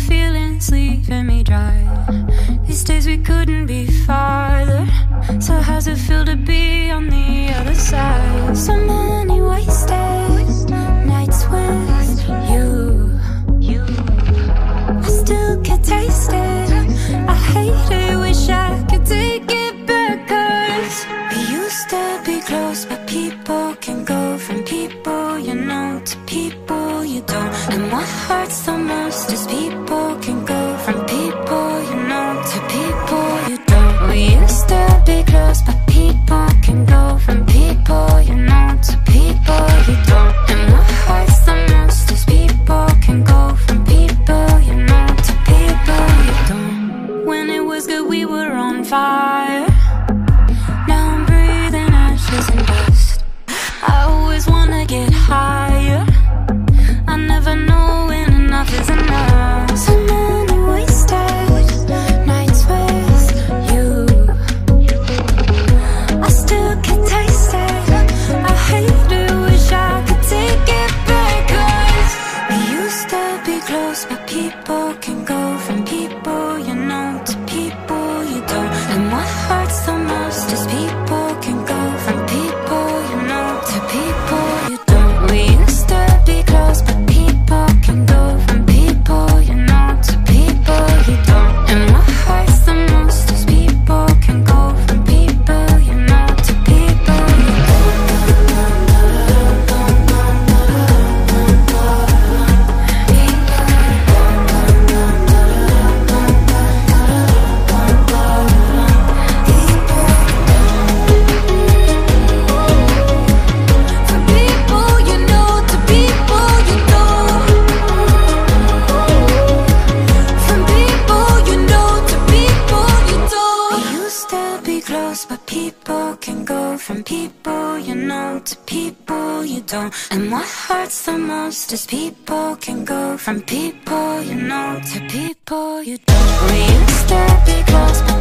feelings leaving me dry. These days we couldn't be farther. So how's it feel to be on the other side? So many wasted nights with you. I still can taste it. I hate it, wish I could take it back. 'Cause we used to be close, but people can go from people you know to people you don't. And what hurts the most is people can go from people you know to people you don't. We used to be close, but people can go from people you know to people you don't. And what hurts the most is people can go from people you know to people you don't. When it was good we were on fire. Now I'm breathing ashes and dust. I always wanna get higher. I never know when enough is enough. So many wasted nights with you. I still can taste it. I hate it, wish I could take it back. 'Cause we used to be close, but people can go from people you know to people you don't. And what hurts the most is people can go from people you know to people you don't. We used to be close, but people can go from people you know to people you don't. And what hurts the most is people can go from people you know to people you but people can go from people you know to people you don't. And what hurts the most is people can go from people you know to people you don't. We used to be close, but